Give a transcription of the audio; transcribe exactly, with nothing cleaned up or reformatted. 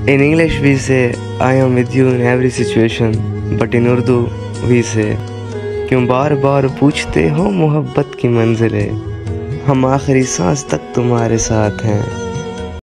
In English we say I am with you in every situation, but in Urdu we say क्यों बार बार पूछते हो मोहब्बत की मंजिलें, हम आखिरी सांस तक तुम्हारे साथ हैं।